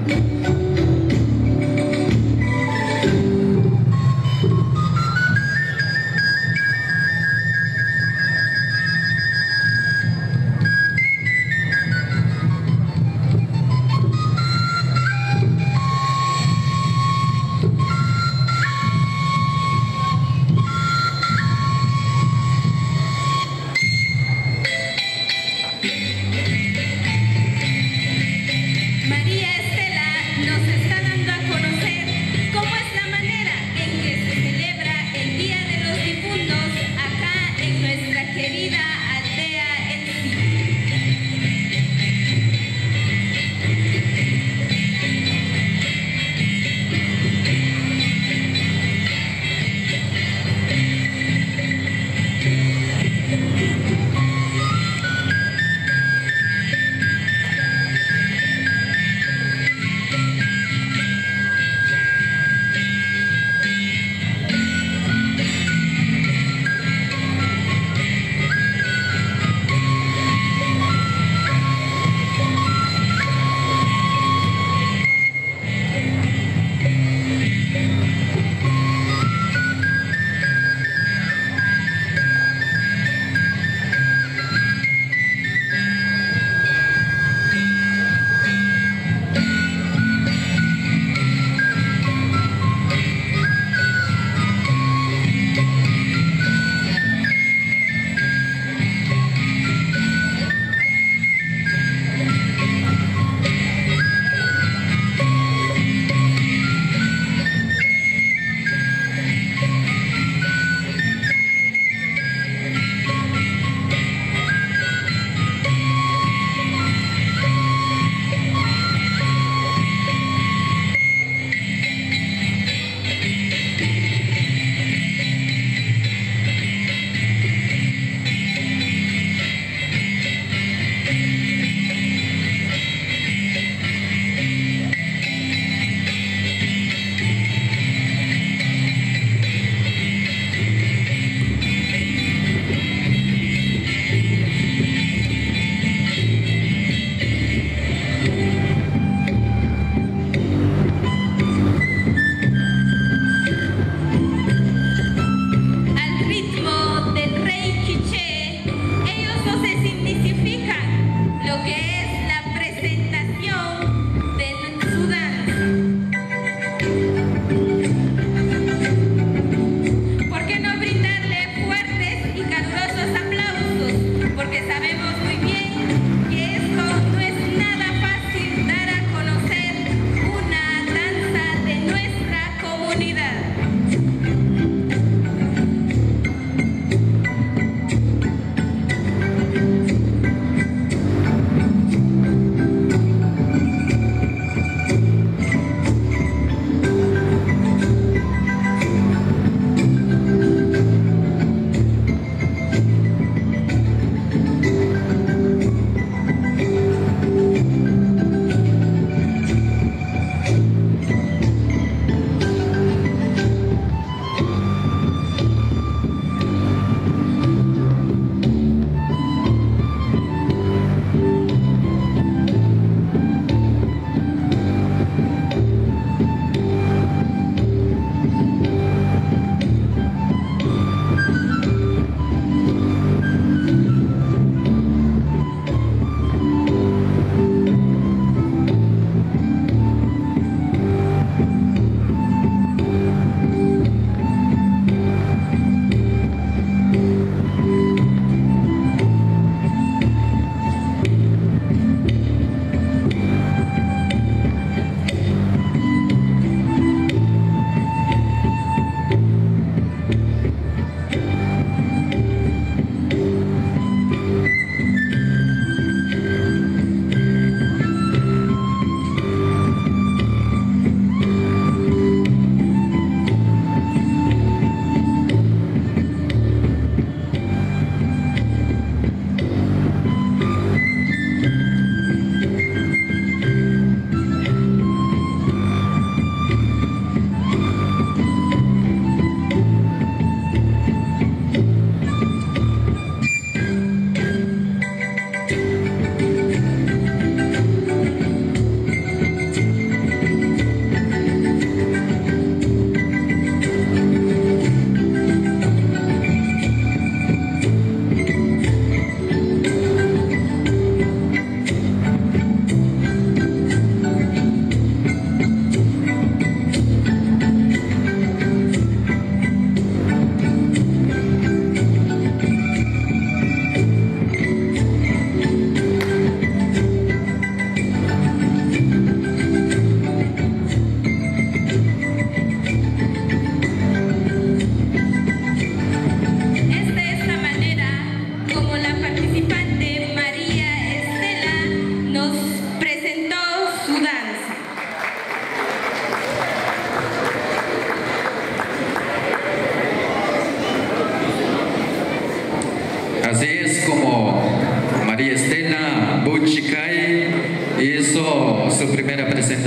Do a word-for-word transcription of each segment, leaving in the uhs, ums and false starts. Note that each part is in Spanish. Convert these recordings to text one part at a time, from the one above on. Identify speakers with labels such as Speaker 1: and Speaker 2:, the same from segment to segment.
Speaker 1: María Estela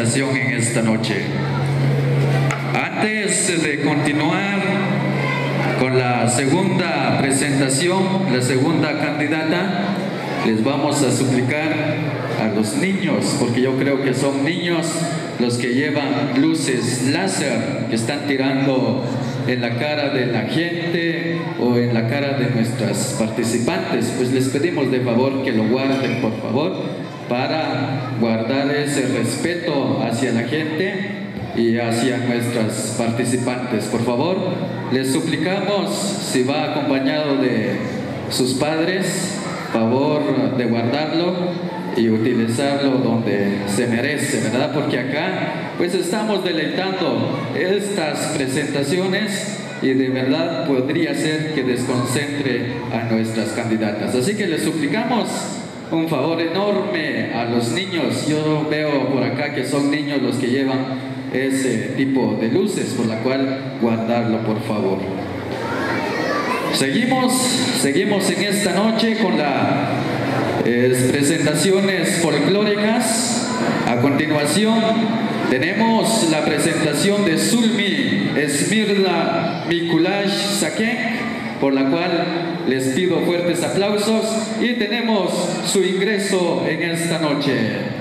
Speaker 1: presentación en esta noche. Antes de continuar con la segunda presentación, la segunda candidata, les vamos a suplicar a los niños, porque yo creo que son niños los que llevan luces láser que están tirando en la cara de la gente o en la cara de nuestras participantes, pues les pedimos de favor que lo guarden, por favor, para guardar ese respeto hacia la gente y hacia nuestras participantes. Por favor, les suplicamos, si va acompañado de sus padres, favor de guardarlo y utilizarlo donde se merece, ¿verdad? Porque acá pues estamos deleitando estas presentaciones y de verdad podría ser que desconcentre a nuestras candidatas. Así que les suplicamos un favor enorme a los niños. Yo veo por acá que son niños los que llevan ese tipo de luces, por la cual guardarlo, por favor. Seguimos, seguimos en esta noche con las eh, presentaciones folclóricas. A continuación tenemos la presentación de Zulmi Esmirna Mikulash Sakek, por la cual les pido fuertes aplausos, y tenemos su ingreso en esta noche.